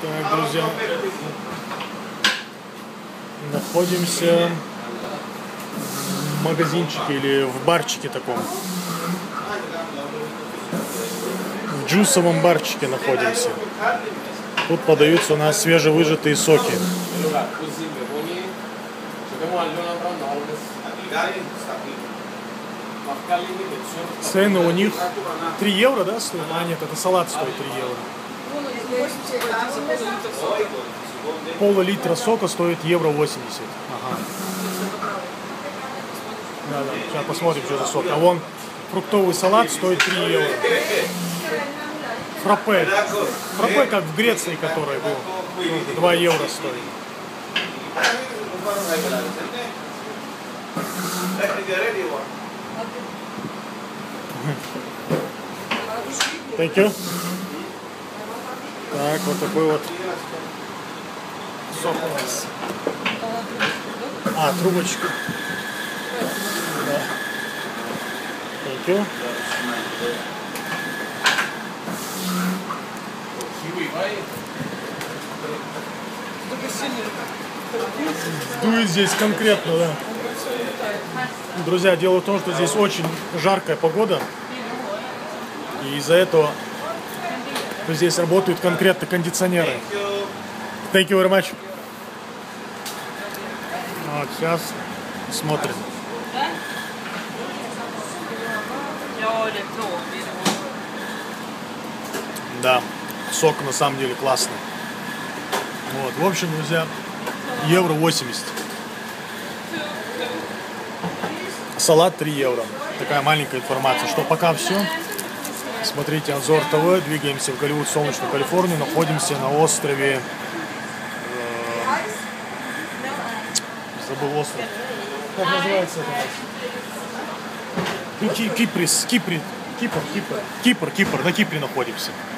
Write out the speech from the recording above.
Так, друзья, находимся в магазинчике или в барчике таком. В джусовом барчике находимся. Тут подаются у нас свежевыжатые соки. Цены у них 3 евро, да, стоит? А нет, это салат стоит 3 евро. Пол-литра сока стоит евро 80. Ага. Да. Сейчас посмотрим, что за сок. А вон фруктовый салат стоит 3 евро. Фраппе. Фраппе, как в Греции, который был. 2 евро стоит. Thank you. Так, вот такой вот сок у нас. А, трубочка. Да. Thank you. Дует здесь конкретно, да. Друзья, дело в том, что здесь очень жаркая погода. И из-за этого здесь работают конкретно кондиционеры. Thank you very much. Вот, сейчас смотрим. Да, сок на самом деле классный. Вот, в общем, друзья, евро 80. Салат 3 евро. Такая маленькая информация, что пока все. Смотрите Анзор ТВ, двигаемся в Голливуд, солнечную Калифорнию, находимся на острове, забыл остров, как называется это? Кипр, на Кипре находимся.